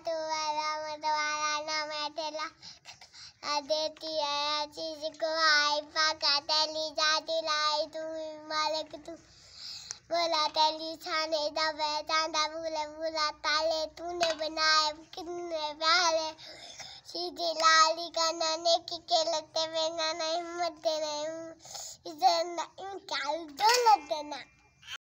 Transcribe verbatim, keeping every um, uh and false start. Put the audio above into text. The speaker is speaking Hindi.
तुम्हारा तुम्हारा नाम है तेला देती है चीज को आई पाका तेली जाती लाई तू मालिक तू बोला तेली छाने दबे चांदा बोले बोला ताले तूने बनाए कितने प्यारे सीधी लाली का नाने की के लगते बिना नहीं हिम्मत देना इधर क्या दौलत देना।